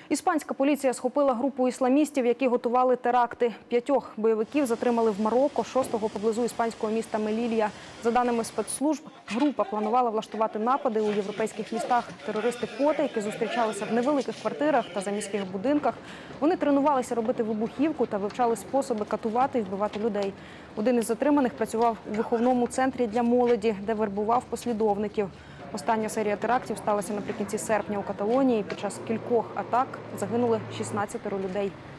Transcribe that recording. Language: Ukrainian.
Іспанська поліція схопила групу ісламістів, які готували теракти. 5 бойовиків затримали в Марокко, 6-го поблизу іспанського міста Мелілья. За даними спецслужб, група планувала влаштувати напади у європейських містах. Терористи-потайки зустрічалися в невеликих квартирах та заміських будинках. Вони тренувалися робити вибухівку та вивчали способи катувати і вбивати людей. Один із затриманих працював у виховному центрі для молоді, де вербував послідовників. Остання серія терактів сталася наприкінці серпня у Каталонії. Під час кількох атак загинули 16 людей.